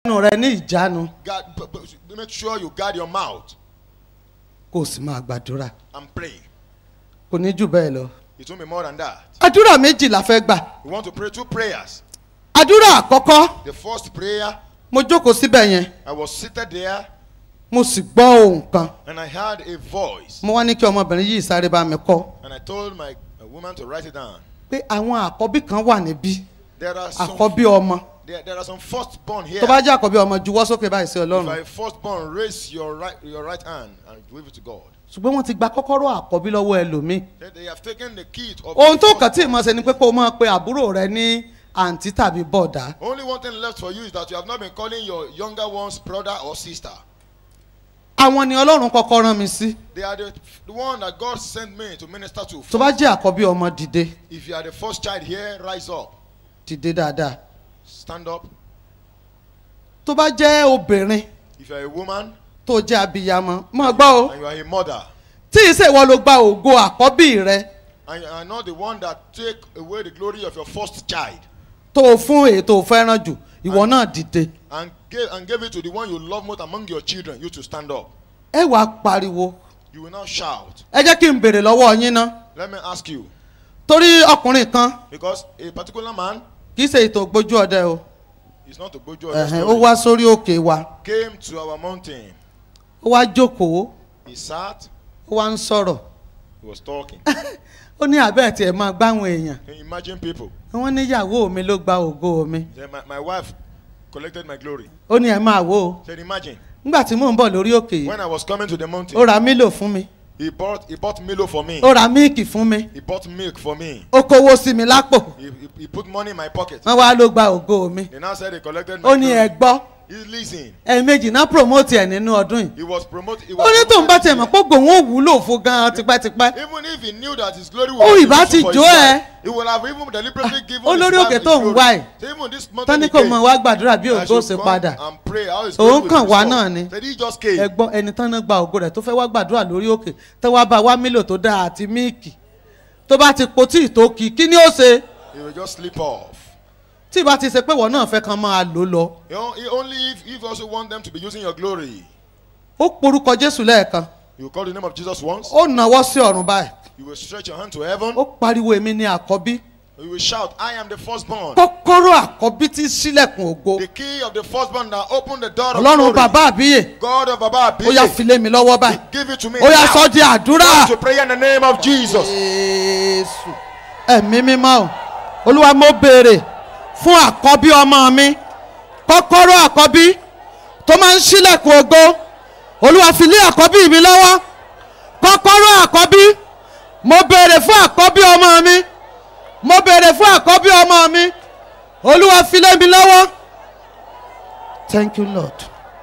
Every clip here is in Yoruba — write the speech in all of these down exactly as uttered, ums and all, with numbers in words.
make sure you guard your mouth. Kò sì máa gbàdúrà. And pray. Kò ní jù bẹ́ẹ̀ lọ. It won't be more than that. Àdúrà méjì la fẹ́ gbà. We want to pray two prayers. Àdúrà àkọ́kọ́. The first prayer. Mo jókòó síbẹ̀ yẹn. I was seated there. Mo sì gbọ́ ohùn kan. And I heard a voice. Mo wá ní kí ọmọbìnrin yìí sáré bá mi kọ. And I told my woman to write it down. Pé àwọn àkọ́bí kan wà níbí. There are some, àkọ́bí ọmọ. There, there are some firstborn here. Tó bá jẹ́ àkọ́bí ọmọ juwọ́ sókè báyìí sí Ọlọ́run. If you are a firstborn, raise your right your right hand and give it to God. Ṣùgbọ́n wọ́n ti gba kọ́kọ́rọ́ àkọ́bí lọ́wọ́ ẹlòmíì. They have taken the key of. Ohun tó kàn tí ìmọ̀ ṣe ni pé kó o máa pe àbúrò rẹ ní àǹtí tàbí bọ̀dá. Only one thing left for you is that you have not been calling your younger ones brother or sister. Àwọn ni Ọlọ́run kọ́kọ́ rán mi sí. They are the, the one that God sent me to minister to. Tó bá jẹ́ àkọ́bí ọmọ dìde. If you are the first child here, rise up. Dìde dáadáa. Stand up. Tó bá jẹ́ obìnrin. If you are a woman. Tó jẹ́ abiyamọ. Máa gbọ́ o. And you are a mother. Tí ìṣe ìwọ ló gba ògo àkọ́bí rẹ. And you are not the one that take away the glory of your first child. Tó o fún èyí tó o fẹ́ràn jù, ìwọ náà dìde. And gave and gave it to the one you love most among your children. You to stand up. Ẹ wá pariwo. You will now shout. Ẹ jẹ́ kí n béèrè lọ́wọ́ yín ná. Let me ask you. Torí ọkùnrin kan. Because a particular man. Kì í ṣe ètò ògbójú ọdẹ o. It's not a gbójú ọdẹ story. Ó wá sórí òkè wa. Came to our mountain. Ó wá jókòó. He sat. Ó wá ń sọ̀rọ̀. He was talking. Ó ní àbẹ́ tí ẹ máa gbáwọn èèyàn. Can you imagine people? Wọ́n ní ìyàwó mi ló gba ògo mi. My, my wife collected my glory. Ó ní ẹ máa wò ó. Said imagine. Nígbà tí mò ń bọ̀ lórí òkè yìí. When I was coming to the mountain. Ó ra mílò fún mi. He bought he bought Milo for me. Ó ra míìkì fún mi. He bought milk for me. Ó kówó sí mi lápò. He, he, he put money in my pocket. Wọ́n wá ló gba ògo mi. They now said he collected my glory. Ó ní ẹ gbọ́. He's listening. Ẹ̀ẹ̀mejì náà promote ẹ̀ nínú ọdún yìí. He was promoted. Ó ní tóun bá tẹ̀ mọ́ pé gbòǹwò wúlò fún gan-an tipẹ́tipẹ́. Even if he knew that his glory Ó was ìbá ti jó ẹ. he would have even deliberately given his his wife his glory. Even this mountain Tọ́ni kò mọ̀ wá gbàdúrà bí ògo ṣe padà. Òun kàn wá náà ni. Ẹ gbọ́ ẹni tán náà gba ògo rẹ̀ tó fẹ́ wá gbàdúrà lórí òkè tó wá bá wá mílò tó dáa àti míìkì. Tó bá ti po tí ìtò kì í kí ni ó ṣe? He will just slip off. Tí ìbá ti ṣe pé wọ́n náà fẹ́ kan máa lò lọ. Only if if you also want them to be using your glory. Ó porúkọ Jésù lẹ́ẹ̀kan. You call the name of Jesus once. Ó nawọ́ sí ọ̀run báyìí. You will stretch your hand to heaven. Ó pariwo èmi ni àkọ́bí. You will shout, I am the firstborn. Kọ́kọ́rọ́ àkọ́bí tí ṣílẹ̀kùn ògo. The key of the firstborn that opened the door of Ọlọ́run glory. bàbá àbíyè. God of bàbá àbíyè. Ó yá fi lé mi lọ́wọ́ báyìí. Give it to me. Ó yá sọ di àdúrà. To pray in the name of Jesus. Jésù. Ẹ̀mí mímọ́ o. Olúwa mo béèrè fún àkọ́bí ọmọ mi. Kọ́kọ́rọ́ àkọ́bí tó máa ń ṣílẹ̀kùn ògo. Olúwa fi lé àkọ́bí mi lọ́wọ́. Kọ́kọ́rọ́ àkọ́bí. Mo béèrè fún àkọ́bí ọmọ mi. Mo béèrè fún àkọ́bí ọmọ mi. Olúwa fi lé mi lọ́wọ́. Thank you, Lord.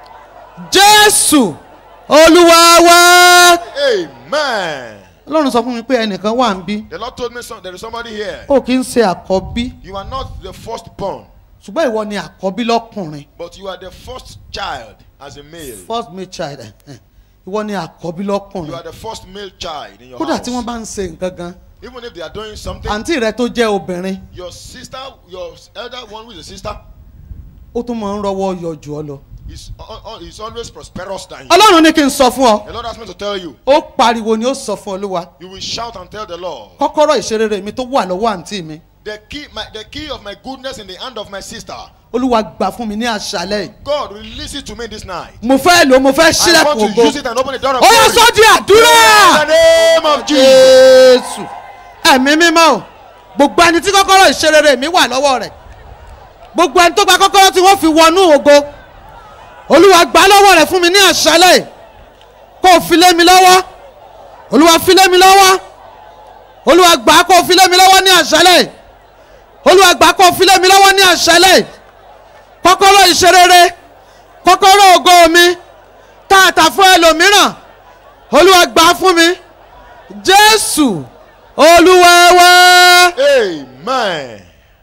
Jésù Olúwa wa. Amen. Ọlọ́run sọ fún mi pé ẹnìkan wà ń bí. The Lord told me some, there is somebody here. Ó kì í ṣe àkọ́bí. You are not the firstborn. Ṣùgbọ́n ìwọ ni àkọ́bí lọ́kùnrin. But you are the first child as a male. First male child. Ìwọ ni àkọ́bí lọ́kùnrin. You are the first male child in your Kódà house. tí wọ́n bá ń ṣe nǹkan gan. Even if they are doing something. Àǹtí rẹ tó jẹ́ obìnrin. Your sister, your elder one who is a sister. Ó tún máa ń rọwọ́ yọ jù ọ lọ. He's, uh, he's always prosperous than you. Ọlọ́run ní kí n sọ fún ọ. The Lord asked me to tell you. Ó pariwo ni ó sọ fún Olúwa. You will shout and tell the Lord. Kọ́kọ́rọ́ ìṣerere mi tó wà lọ́wọ́ àǹtí mi. The key, my, the key of my goodness in the hand of my sister. Olúwa gbà fún mi ní àṣálẹ́ yìí. God release it to me this night. Mo fẹ́ lò mo fẹ́ ṣílẹ̀kùn I want to use it and open the door of glory. Ó glory. yá sọ di àdúrà. In the name of Jesus. Jésù. Ẹ̀mí mímọ́ o. Gbogbo ẹni tí kọ́kọ́rọ́ ìṣerere mi wà lọ́wọ́ rẹ̀. Gbogbo ẹni tó gba kọ́kọ́rọ́ tí wọ́n fi wọnú ògo. Olúwa gbà lọ́wọ́ rẹ̀ fún mi ní àṣálẹ́ yìí. Kó fi lé mi lọ́wọ́. Olúwa fi lé mi lọ́wọ́. Olúwa gbà kó fi lé mi lọ́wọ́ ní àṣálẹ́ yìí. Olúwa gbà kó fi lé mi lọ́wọ́ ní àṣálẹ́ yìí. Kọ́kọ́rọ́ ìṣerere. Kọ́kọ́rọ́ ògo mi. Tààtà fún ẹlòmíràn. Olúwa gbà fún mi. Jésù Olúwa wa. Amen.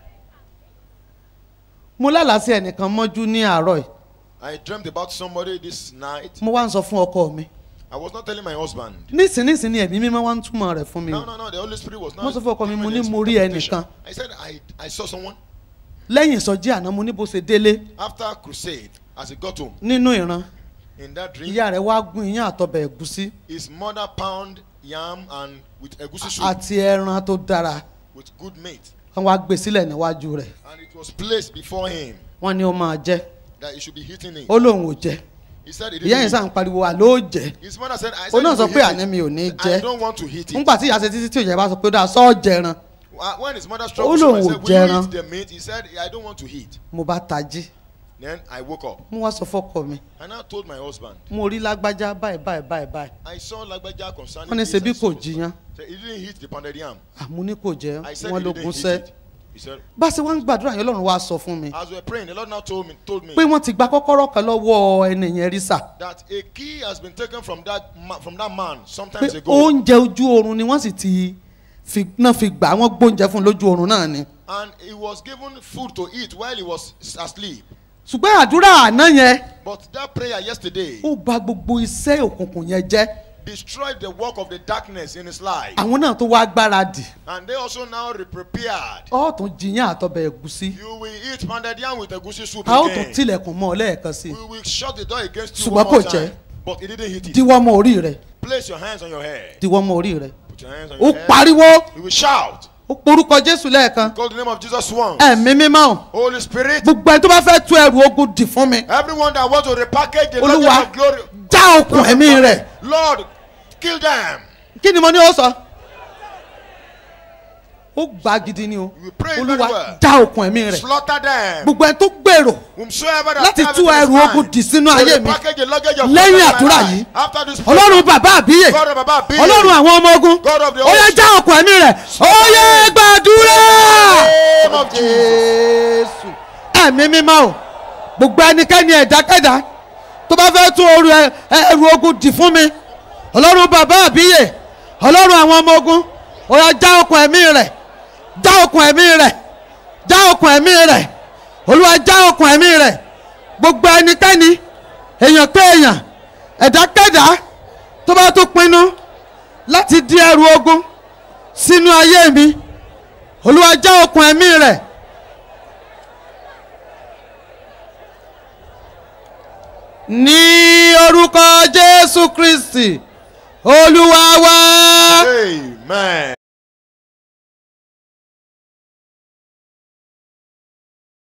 Mo lálàá sí ẹnìkan mọ́jú ní àárọ̀ yìí. I dreamt about somebody this night. Mo wá ń sọ fún ọkọ mi. I was not telling my husband. Nísinsìnyí ẹ̀mí mímọ́ wá ń túmọ̀ rẹ̀ fún mi. No, no, no. The Holy Spirit was not. Mo sọ fún ọkọ mi mo ní mo rí ẹnìkan. I said I, I saw someone. lẹ́yìn ìsọjí àná mo ní bó ṣe délé. After crusade, as he got home. nínú ìran. In that dream. ìyá rẹ̀ wá gún iyán àtọbẹ̀ ẹ̀gúsí. His mother pound yam and with egusi soup. àti ẹran tó dára. With good meat. wọ́n wá gbé sílẹ̀ níwájú rẹ̀. And it was placed before him. wọ́n ní ó máa jẹ. That he should be eating it. ó lóun ò jẹ. He said he ìyá yẹn didn't sàn pariwo wà ló jẹ. His mother said, I ó said náà you sọ will pé eat àní it. mi ò ní I jẹ. don't want to eat it. nígbà tí ìyá ṣe títí tí òye bá sọ pé ó dáa sọ́ọ̀ jẹran. When his mother ó struggled, lóun she ò said, will you jẹran. eat the meat? He said, I don't want to eat. mo bá tají. Then I woke up. mo wá sọ fọ́kọ mi. And I told my husband. mo rí lágbájá báyìí báyìí báyìí báyìí. I saw Lagbaja concerning wọ́n ní this ṣebí and kò so. jiyàn. So he didn't eat the pounded yam. àmú ní kò jẹ́ I said wọ́n he ló didn't gún eat sẹ́. it. He said, bá a ṣe wá ń gbàdúrà yẹn Ọlọ́run wá sọ fún mi. as we were praying, the Lord now told me, told me pé wọ́n ti gba kọ́kọ́rọ́ kan lọ́wọ́ ẹni yẹn rí sà. that a key has been taken from that ma from that man pé sometimes ago. oúnjẹ ojú oorun ni wọ́n sì ti fi náà fi gbà wọ́n gbóúnjẹ fún lójú oorun náà ni. And he was given food to eat while he was asleep. ṣùgbọ́n àdúrà àná yẹn. But that prayer yesterday ó bà gbogbo iṣẹ́ òkùnkùn yẹn jẹ́. destroyed the work of the darkness in his life. àwọn náà tó wá gbáradì. And they also now re-prepared. ó tún jiyàn àtọbẹ̀ ẹ̀gúsí. You will eat pounded yam with egusi soup a ó tún again. tilẹ̀kùn mọ́ ọ lẹ́ẹ̀kan sí i. We will shut the door against you ṣùgbọ́n one more kò time. jẹ́. But he didn't hit it. diwọ́ mọ́ orí rẹ̀. Place your hands on your head. diwọ́ mọ́ orí rẹ̀. Put your hands on ó your head. pariwo. We will shout. ó porúkọ Jésù lẹ́ẹ̀kan. Call the name of Jesus once. ẹ̀mí mímọ́. Holy Spirit. gbogbo ẹni tó bá fẹ́ tú ẹrù ogun dì fún mi. Everyone that wants to repackage the Olúwa, luggage of glory. já okùn ẹ̀mí rẹ̀. Lord, kill them. kí ni mo ní ó sọ. ó gbà gidi ni o. We pray very Olúwa well. já okùn ẹ̀mí rẹ̀. Slaughter them. gbogbo ẹni tó gbèrò Whomsoever that láti have tú it in his ẹrù mind ogun dì sínú to ayé mi. repackage the luggage of Lẹ́yìn glory in my àdúrà life. yìí, After this ọlọ́run bàbá àbíyè. God of Baba Abiye. ọlọ́run àwọn ọmọ ogun. God of the ó yẹ host. já okùn ẹ̀mí rẹ̀. ó yẹ gbàdúrà. Name of Jesus. Jésù. ẹ̀mí mímọ́ o gbogbo ẹnikẹ́ni ẹ̀dákẹ́dá tó bá fẹ́ tún oru ẹ- ẹrù ogun dì fún mi. ọlọ́run bàbá àbíyè ọlọ́run àwọn ọmọ ogun ó yẹ já okùn ẹ̀mí rẹ̀ já okùn ẹ̀mí rẹ̀ já okùn ẹ̀mí rẹ̀ olúwa já okùn ẹ̀mí rẹ̀ gbogbo ẹnikẹ́ni èèyàn pé èèyàn ẹ̀dákẹ́dá tó bá tún pinnu láti di ẹrù ogun sínú ayé mi olúwa já okùn ẹ̀mí rẹ̀. ní orúkọ Jésù Kristi olúwa wa. Amen.